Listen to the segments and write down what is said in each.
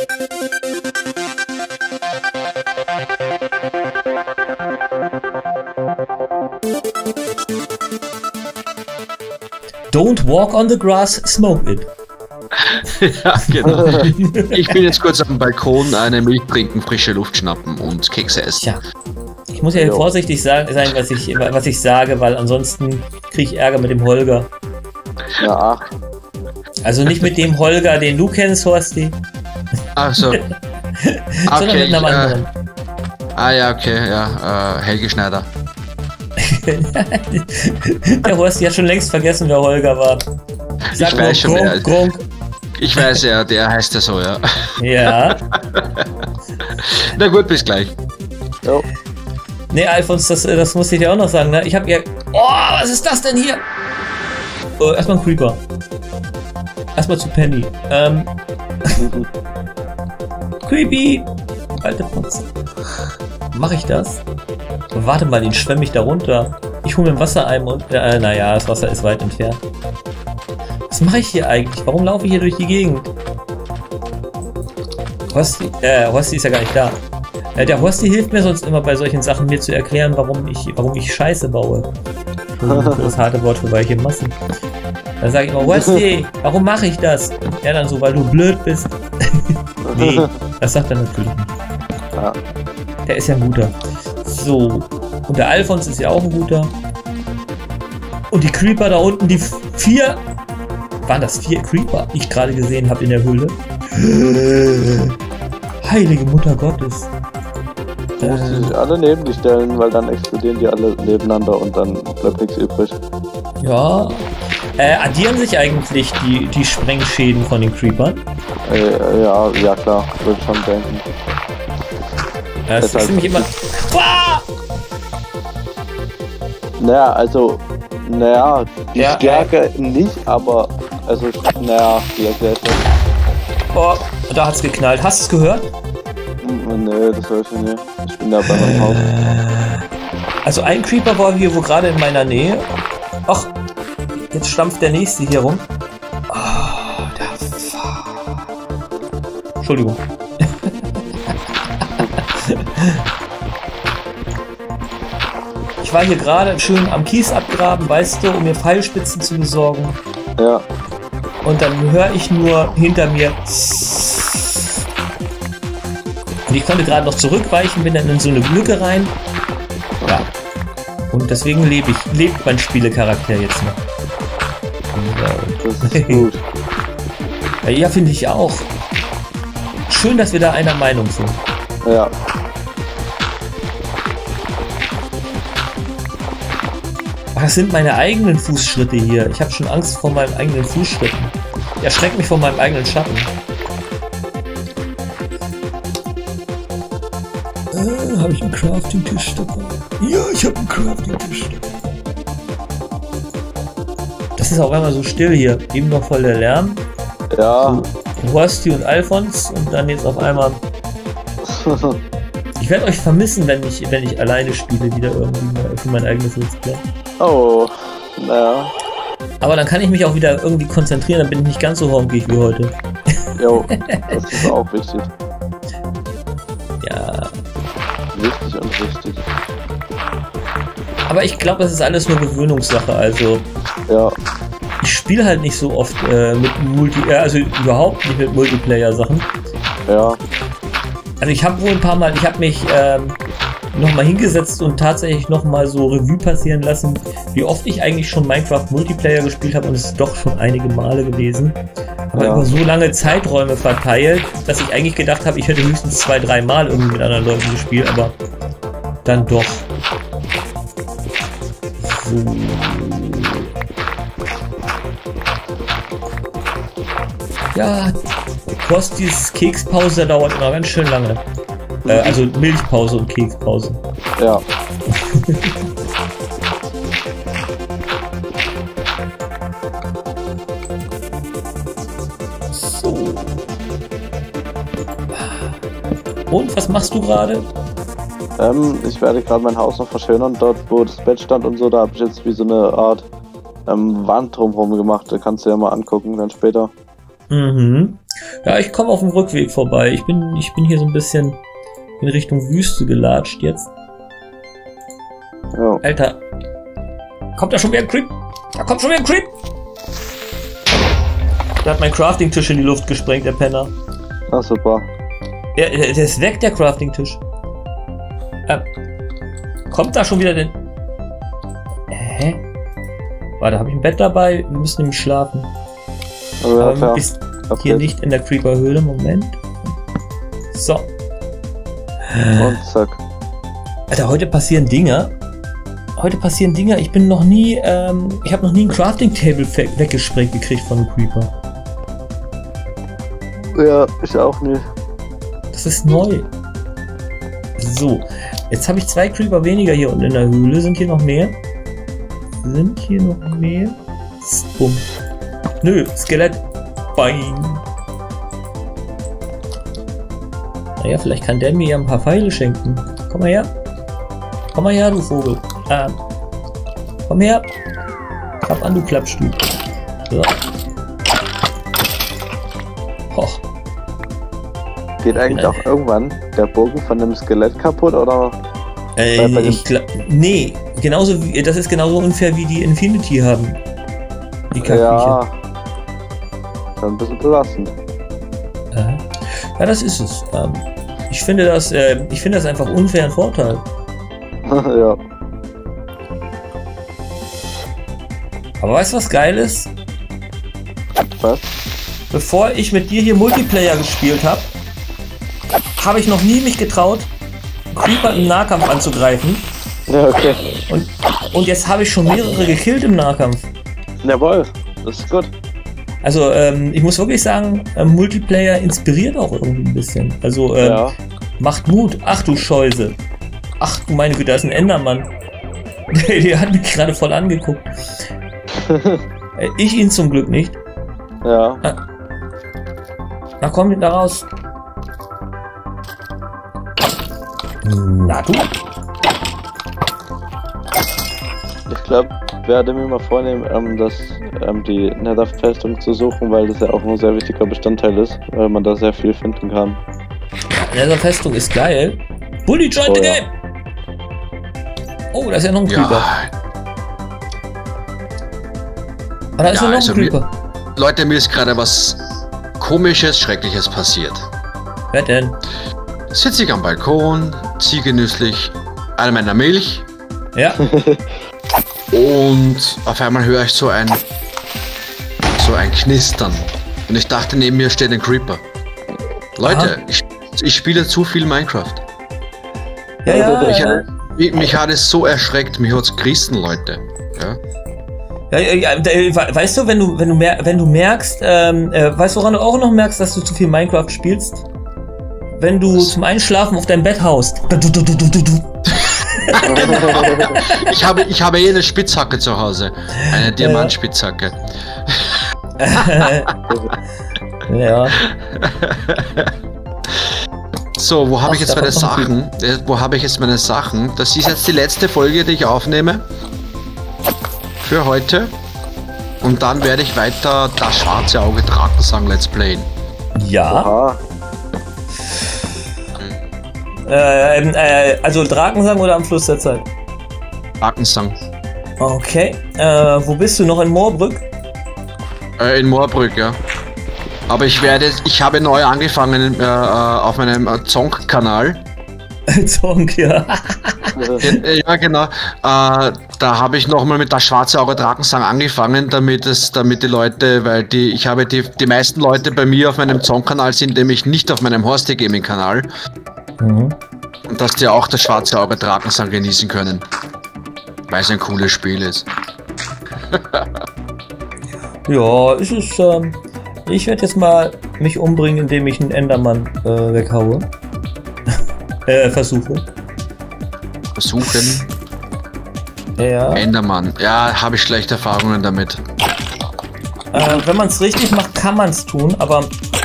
Don't walk on the grass, smoke it. Ja, genau. Ich bin jetzt kurz auf dem Balkon, eine Milch trinken, frische Luft schnappen und Kekse essen. Tja, ich muss ja vorsichtig sein, was ich sage, weil ansonsten kriege ich Ärger mit dem Holger. Ja. Also nicht mit dem Holger, den du kennst, Horsti. Ach so. Sondern mit einem anderen. Ja, okay, ja. Helge Schneider. Der Horsti hat schon längst vergessen, wer Holger war. Ich weiß schon, ich weiß ja, der heißt ja so, ja. Ja. Na gut, bis gleich. Jo. Nee, Alfons, das muss ich dir auch noch sagen, ne? Ich hab ja... Oh, was ist das denn hier? Oh, erstmal ein Creeper. Erstmal zu Penny. Creepy! Alte Potze. Mach ich das? Warte mal, den schwemme ich da runter. Ich hole mir einen Wassereimer und... naja, das Wasser ist weit entfernt. Was mache ich hier eigentlich? Warum laufe ich hier durch die Gegend? Horsti ist ja gar nicht da. Der Horsti hilft mir sonst immer bei solchen Sachen, mir zu erklären, warum ich Scheiße baue. Das harte Wort für weiche Massen. Dann sage ich immer, Horsti, warum mache ich das? Er dann so, weil du blöd bist. Nee, das sagt er natürlich nicht. Ja. Der ist ja ein guter. So, und der Alfons ist ja auch ein guter. Und die Creeper da unten, die 4... Waren das 4 Creeper, die ich gerade gesehen habe in der Höhle? Heilige Mutter Gottes. Du musst sich alle neben dich stellen, weil dann explodieren die alle nebeneinander und dann bleibt nichts übrig. Ja. Addieren sich eigentlich die Sprengschäden von den Creepern? Ja klar, würde schon denken. Ja, das ist nämlich immer... Naja, die Stärke nicht, aber... Also, naja, die erklärt das. Oh, da hat's geknallt. Hast du es gehört? Nee, das höre ich nicht. Ich bin da bei meinem Haus. Also ein Creeper war hier wo gerade in meiner Nähe. Ach, jetzt stampft der nächste hier rum. Oh, Entschuldigung. Ich war hier gerade schön am Kies abgraben, weißt du, um mir Pfeilspitzen zu besorgen. Ja. Und dann höre ich nur hinter mir. Und ich konnte gerade noch zurückweichen, bin dann in so eine Lücke rein. Ja. Und deswegen lebt mein Spielecharakter jetzt noch. Das ist gut. Ja, finde ich auch. Schön, dass wir da einer Meinung sind. Ja. Ach, das sind meine eigenen Fußschritte hier. Ich habe schon Angst vor meinen eigenen Fußschritten. Ich erschrecke mich vor meinem eigenen Schatten. Habe ich einen Crafting-Tisch dabei? Ja, ich habe einen Crafting-Tisch dabei. Das ist auch einmal so still hier. Eben noch voll der Lärm. Ja. So, Horsti und Alfons und dann jetzt auf einmal... Ich werde euch vermissen, wenn ich alleine spiele, wieder irgendwie mal für mein eigenes Let's Play. Oh, naja. Aber dann kann ich mich auch wieder irgendwie konzentrieren, dann bin ich nicht ganz so horngig wie heute. Jo, das ist auch wichtig. Ja. Wichtig und wichtig. Aber ich glaube, das ist alles nur Gewöhnungssache, also... Ja. Ich spiele halt nicht so oft mit also überhaupt nicht mit Multiplayer-Sachen. Ja. Also ich habe wohl ein paar Mal, ich habe mich nochmal hingesetzt und tatsächlich nochmal so Revue passieren lassen, wie oft ich eigentlich schon Minecraft Multiplayer gespielt habe, und es ist doch schon einige Male gewesen. Aber über so lange Zeiträume verteilt, dass ich eigentlich gedacht habe, ich hätte höchstens 2-3 Mal irgendwie mit anderen Leuten gespielt, aber dann doch. So. Ja, Kostis Kekspause dauert immer ganz schön lange. Also Milchpause und Kekspause. Ja. So. Und was machst du gerade? Ich werde gerade mein Haus noch verschönern. Dort, wo das Bett stand und so, da habe ich jetzt wie so eine Art Wand drumherum gemacht. Da kannst du ja mal angucken, dann später. Mhm. Ja, ich komme auf dem Rückweg vorbei. Ich bin hier so ein bisschen in Richtung Wüste gelatscht jetzt. Ja. Alter. Kommt da schon wieder ein Creep? Da kommt schon wieder ein Creep! Der hat meinen Crafting-Tisch in die Luft gesprengt, der Penner. Ach, super. Ja, der ist weg, der Crafting-Tisch. Kommt da schon wieder denn... Hä? Warte, habe ich ein Bett dabei? Wir müssen nämlich schlafen. Aber du bist hier nicht in der Creeper-Höhle. Moment. So. Und zack. Alter, heute passieren Dinge. Ich bin noch nie, ich habe noch nie ein Crafting-Table weggesprengt gekriegt von einem Creeper. Ja, ich auch nicht. Das ist neu. So, jetzt habe ich 2 Creeper weniger hier unten in der Höhle. Sind hier noch mehr? Bumm. Nö, Skelett. Bein. Naja, vielleicht kann der mir ja ein paar Pfeile schenken. Komm mal her. Komm mal her, du Vogel. Komm her. Klapp an, du Klappstuhl. So. Och. Geht eigentlich auch irgendwann der Bogen von dem Skelett kaputt, oder? Nee, genauso wie, das ist genauso unfair wie die Infinity haben. Die Kackviecher. Ja. Ein bisschen belastend. Ja, das ist es. Ich finde das einfach unfair ein Vorteil. Ja. Aber weißt du, was geil ist? Was? Bevor ich mit dir hier Multiplayer gespielt habe, habe ich noch nie mich getraut, Creeper im Nahkampf anzugreifen. Ja, okay. Und jetzt habe ich schon mehrere gekillt im Nahkampf. Jawohl, das ist gut. Also, ich muss wirklich sagen, Multiplayer inspiriert auch irgendwie ein bisschen. Also, Ja. macht Mut. Ach du Scheuse. Ach du meine Güte, da ist ein Endermann. Der hat mich gerade voll angeguckt. Ich ihn zum Glück nicht. Ja. Na komm, da raus. Na du? Ich glaube, werde mir mal vornehmen, die Nether-Festung zu suchen, weil das ja auch ein sehr wichtiger Bestandteil ist, weil man da sehr viel finden kann. Nether-Festung ist geil. Bully join the game! Oh, da ist ja noch ein Creeper. Ah, da ist ja noch ein Creeper. Leute, mir ist gerade was Komisches, Schreckliches passiert. Wer denn? Sitze ich am Balkon, ziehe genüsslich eine meiner Milch. Ja. Und auf einmal höre ich so ein Knistern. Und ich dachte, neben mir steht ein Creeper. Leute, ich spiele zu viel Minecraft. Ja. Mich hat es so erschreckt, mich hat es gerissen, Leute. Ja. Weißt du, wenn du merkst, weißt du, woran du auch noch merkst, dass du zu viel Minecraft spielst? Wenn du zum Einschlafen auf dein Bett haust. Ich habe eine Spitzhacke zu Hause. Eine Diamantspitzhacke. Ja. So, wo habe ich jetzt meine Sachen? Das ist jetzt die letzte Folge, die ich aufnehme. Für heute. Und dann werde ich weiter das schwarze Auge Drakensang Let's Playen. Ja. Aha. Also Drakensang oder am Fluss der Zeit? Drakensang. Okay. Wo bist du noch in Moorbrück? In Moorbrück, ja. Aber ich habe neu angefangen auf meinem Zonk-Kanal. Zonk, ja. Ja, genau. Da habe ich nochmal mit das schwarze Auge Drakensang angefangen, damit die Leute, weil die meisten Leute bei mir auf meinem Zonk-Kanal sind nämlich nicht auf meinem Horsti Gaming-Kanal. Mhm. Und dass die auch das schwarze Auge Drakensang genießen können. Weil es ein cooles Spiel ist. Ja, es ist, ich werde jetzt mal mich umbringen, indem ich einen Endermann weghaue. Versuchen. Ja. Endermann. Ja, habe ich schlechte Erfahrungen damit. Wenn man es richtig macht, kann man es tun, aber...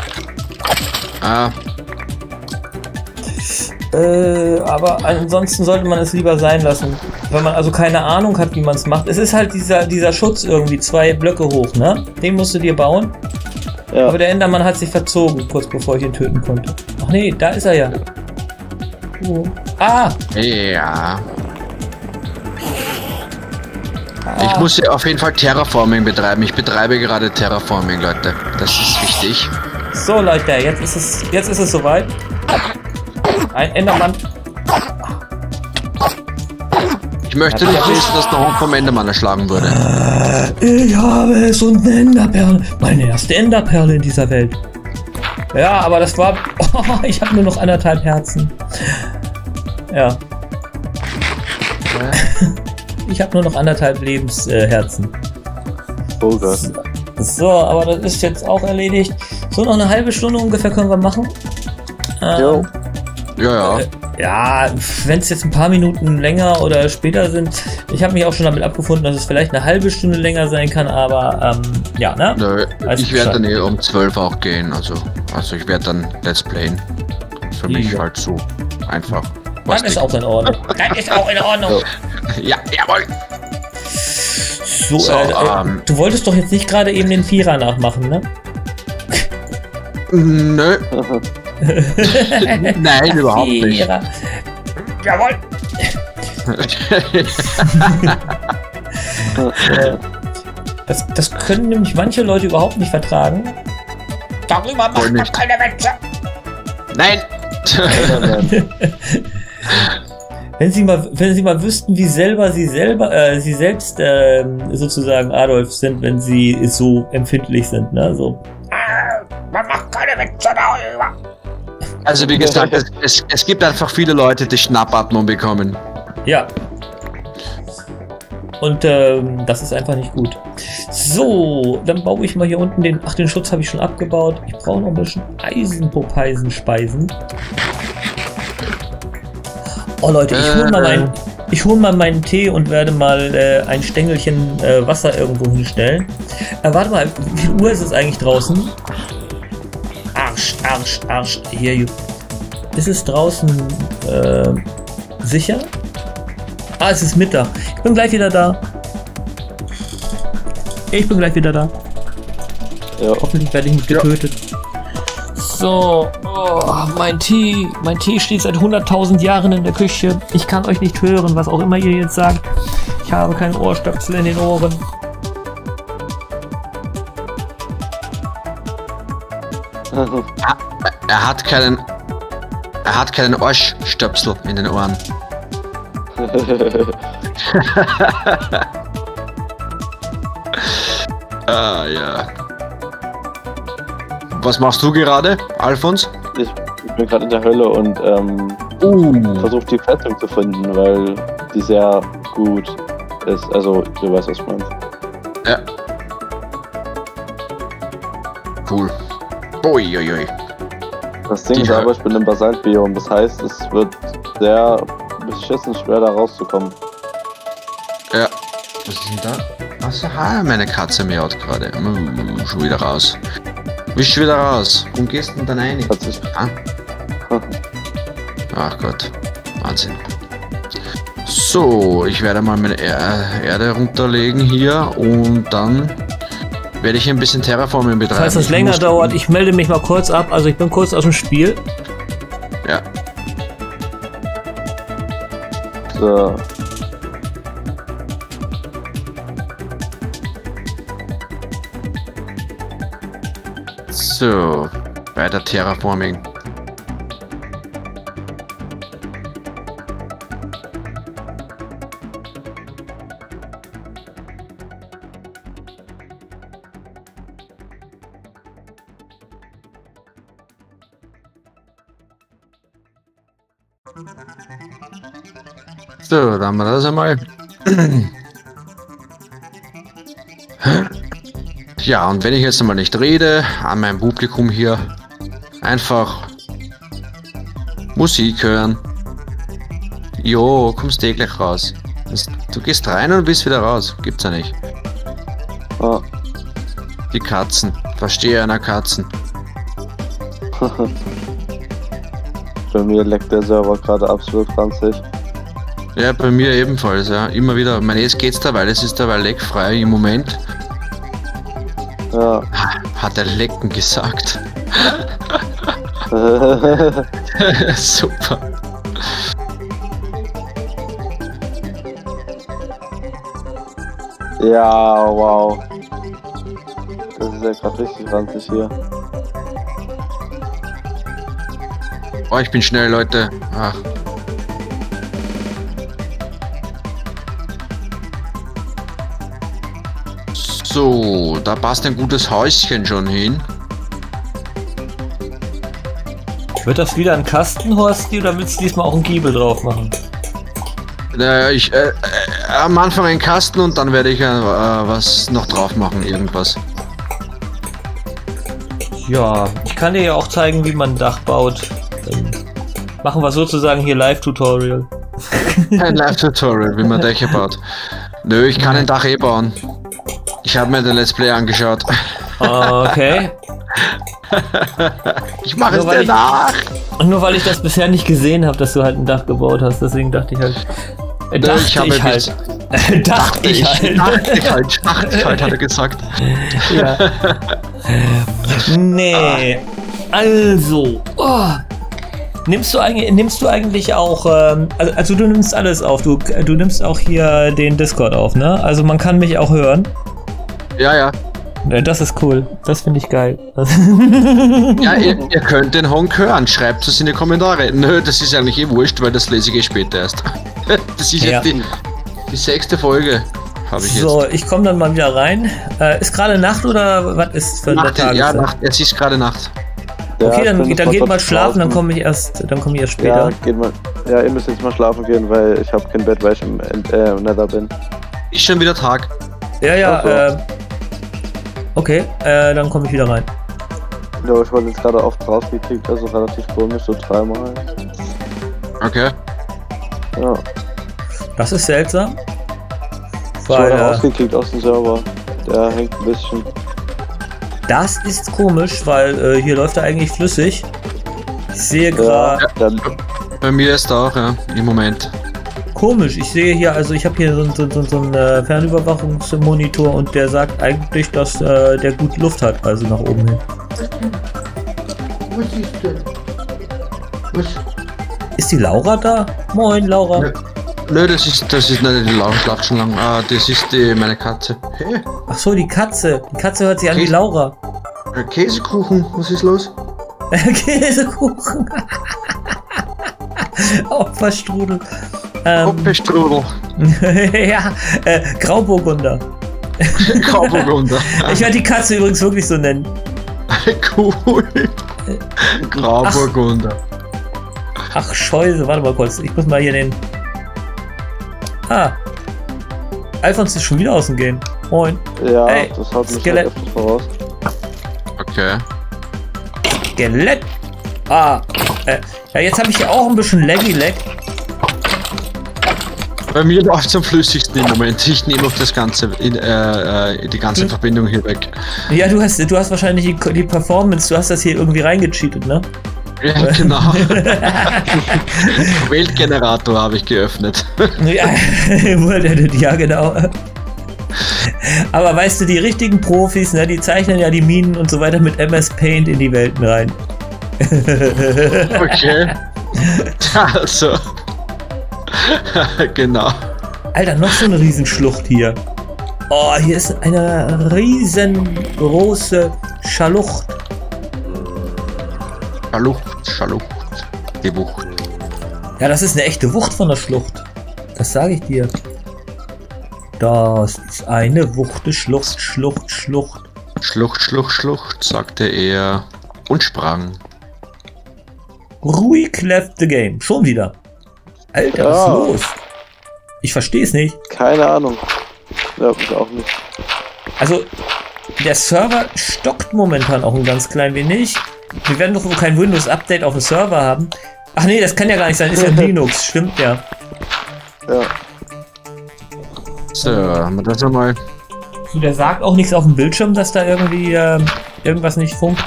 aber ansonsten sollte man es lieber sein lassen. Wenn man also keine Ahnung hat, wie man es macht. Es ist halt dieser Schutz irgendwie 2 Blöcke hoch, ne? Den musst du dir bauen. Ja. Aber der Endermann hat sich verzogen, kurz bevor ich ihn töten konnte. Ach nee, da ist er ja. Oh. Ah! Ja. Ich muss hier auf jeden Fall Terraforming betreiben. Ich betreibe gerade Terraforming, Leute. Das ist wichtig. So Leute, jetzt ist es soweit. Ein Endermann. Ich möchte nicht wissen, dass der Hund vom Endermann erschlagen wurde. Ich habe es und eine Enderperle. Meine erste Enderperle in dieser Welt. Ja, aber das war... Oh, ich habe nur noch 1,5 Herzen. Ja. Ich habe nur noch 1,5 Lebensherzen. Oh Gott. So, aber das ist jetzt auch erledigt. So, noch eine halbe Stunde ungefähr können wir machen. Jo. Ja. Ja, wenn es jetzt ein paar Minuten länger oder später sind, ich habe mich auch schon damit abgefunden, dass es vielleicht eine halbe Stunde länger sein kann, aber ja, ne? Nö, ich werde dann um 12 auch gehen, also ich werde dann Let's Playen. Für mich halt so einfach. Dann ist auch in Ordnung. Dann ist auch in Ordnung. Ja, jawohl. So, du wolltest doch jetzt nicht gerade eben den Vierer nachmachen, ne? Nö. Nein, überhaupt nicht. Jawohl. Das können nämlich manche Leute überhaupt nicht vertragen. Darüber macht man keine Witze. Nein. Wenn Sie mal wüssten, wie sie selbst sozusagen Adolf sind, wenn sie so empfindlich sind, ne? So. Man macht keine Witze darüber. Also wie gesagt, es gibt einfach viele Leute, die Schnappatmung bekommen. Ja. Und das ist einfach nicht gut. So, dann baue ich mal hier unten den... Ach, den Schutz habe ich schon abgebaut. Ich brauche noch ein bisschen Eisenpopeisenspeißen. Oh Leute, ich hol mal meinen Tee und werde mal ein Stängelchen Wasser irgendwo hinstellen. Warte mal, wie viel Uhr ist es eigentlich draußen? Arsch. Hier, ist es draußen sicher? Ah, es ist Mittag. Ich bin gleich wieder da. Ja. Hoffentlich werde ich nicht getötet. Ja. So, mein Tee steht seit 100.000 Jahren in der Küche. Ich kann euch nicht hören, was auch immer ihr jetzt sagt. Ich habe keinen Ohrstöpsel in den Ohren. Er hat keinen Ohrstöpsel in den Ohren. Ah, ja. Was machst du gerade, Alfons? Ich bin gerade in der Hölle und versuche die Festung zu finden, weil die sehr gut ist. Also, du weißt, was ich meine. Ja. Cool. Uiuiui. Das Ding ist aber, ich bin im Basaltbiom, das heißt, es wird sehr beschissen schwer da rauszukommen. Ja. Was ist denn da? Achso, meine Katze miaut gerade. Schon wieder raus. Bist du wieder raus? Warum gehst du denn dann rein? Ach Gott. Wahnsinn. So, ich werde mal meine Erde runterlegen hier und dann werde ich ein bisschen Terraforming betreiben. Falls das länger dauert, ich melde mich mal kurz ab. Also ich bin kurz aus dem Spiel. Ja. So. So, weiter Terraforming. So, dann haben wir das einmal. Ja, und wenn ich jetzt einmal nicht rede, an meinem Publikum hier, einfach Musik hören. Jo, kommst eh gleich raus. Du gehst rein und bist wieder raus. Gibt's ja nicht. Oh. Die Katzen. Verstehe einer Katzen. Bei mir leckt der Server gerade absolut franzig. Ja, bei mir ebenfalls, ja. Immer wieder. Ich meine, jetzt geht's dabei, es ist dabei leckfrei im Moment. Ja. Hat er lecken gesagt. Super. Ja, wow. Das ist ja gerade richtig ranzig hier. Oh, ich bin schnell, Leute. Ach. So, da passt ein gutes Häuschen schon hin. Wird das wieder ein Kasten, Horsti, oder willst du diesmal auch einen Giebel drauf machen? Am Anfang ein Kasten und dann werde ich was noch drauf machen, irgendwas. Ja, ich kann dir ja auch zeigen, wie man ein Dach baut. Dann machen wir sozusagen hier Live-Tutorial. Ein Live-Tutorial, wie man Dächer baut. Nö, ich kann ein Dach eh bauen. Ich habe mir den Let's Play angeschaut. Okay. Ich mache es dir nach. Und nur weil ich das bisher nicht gesehen habe, dass du halt ein Dach gebaut hast, deswegen dachte ich halt. Dachte ich halt, hat er gesagt. Ja. Nee. Also. Oh. Nimmst du eigentlich auch, also du nimmst alles auf, du nimmst auch hier den Discord auf, ne? Also man kann mich auch hören. Ja, ja. Das ist cool. Das finde ich geil. Ja, ihr könnt den Honk hören. Schreibt es in die Kommentare. Nö, das ist eigentlich eh wurscht, weil das lese ich eh später erst. Das ist jetzt die 6. Folge. Habe ich so, jetzt. ich komme dann mal wieder rein. Ist gerade Nacht oder was ist für eine Tageszeit? Ja, Nacht. Es ist gerade Nacht. Okay, ja, dann geht mal schlafen, dann komme ich erst später. Ja, ihr müsst jetzt mal schlafen gehen, weil ich habe kein Bett, weil ich im Nether bin. Ist schon wieder Tag. Ja, okay, dann komme ich wieder rein. Ja, ich wurde jetzt gerade oft rausgekickt, also relativ komisch, so 3-mal. Okay. Ja. Das ist seltsam. Ich wurde rausgekickt aus dem Server. Der hängt ein bisschen. Das ist komisch, weil hier läuft er eigentlich flüssig. Ich sehe gerade. Ja, bei mir ist er auch, ja, im Moment. Komisch, ich sehe hier, also ich habe hier so einen Fernüberwachungsmonitor und der sagt eigentlich, dass der gut Luft hat, also nach oben hin. Was ist denn? Was? Ist die Laura da? Moin, Laura. Nö, das ist nicht die Laura, schlaft schon lang. Das ist meine Katze. Hey. Ach so, die Katze. Die Katze hört sich an wie Laura. Käsekuchen, was ist los? Käsekuchen. Opferstrudel. Opferstrudel. Ja, Grauburgunder. Grauburgunder. Ich werde die Katze übrigens wirklich so nennen. Cool. Grauburgunder. Ach, Scheuse, warte mal kurz. Ich muss mal hier den... Alfons ist schon wieder außen gehen. Moin. Ja, hey, das hat mich Skelett. öfters voraus. Okay. Skelett. Ja, jetzt habe ich hier auch ein bisschen Lag. Bei mir läuft es am flüssigsten im Moment. Ich nehme auch das ganze, die ganze Verbindung hier weg. Ja, du hast wahrscheinlich die Performance, du hast das hier irgendwie reingecheatet, ne? Ja, genau. Weltgenerator habe ich geöffnet. Ja, genau. Aber weißt du, die richtigen Profis, ne, die zeichnen ja die Minen und so weiter mit MS Paint in die Welten rein. Okay. Also. Genau. Alter, noch so eine Riesenschlucht hier. Oh, hier ist eine riesengroße Schalucht. Schalucht. Die Wucht. Ja, das ist eine echte Wucht von der Schlucht. Das sage ich dir. Das ist eine Wuchte Schlucht, sagte er und sprang. Ruhig left the game. Schon wieder. Alter, was ist los? Ich verstehe es nicht. Keine Ahnung. Ja, ich auch nicht. Also, der Server stockt momentan auch ein ganz klein wenig. Wir werden doch wohl kein Windows-Update auf dem Server haben. Ach nee, das kann ja gar nicht sein. Ist ja Linux. Stimmt ja. Ja. So, haben wir das nochmal. So, der sagt auch nichts auf dem Bildschirm, dass da irgendwie irgendwas nicht funkt.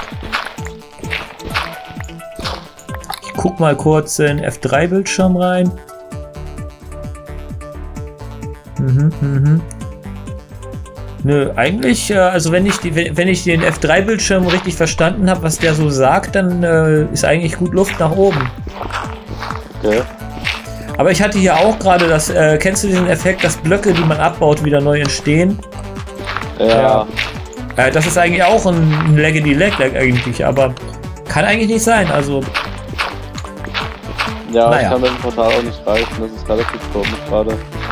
Ich guck mal kurz in F3-Bildschirm rein. Nö, eigentlich, also wenn ich den F3-Bildschirm richtig verstanden habe, was der so sagt, dann ist eigentlich gut Luft nach oben. Okay. Aber ich hatte hier auch gerade das, kennst du diesen Effekt, dass Blöcke, die man abbaut, wieder neu entstehen? Ja. Das ist eigentlich auch ein Laggedy-Lag eigentlich, aber kann eigentlich nicht sein, also... Ja, naja. ich kann mit dem Portal auch nicht reichen, das ist relativ komisch gerade.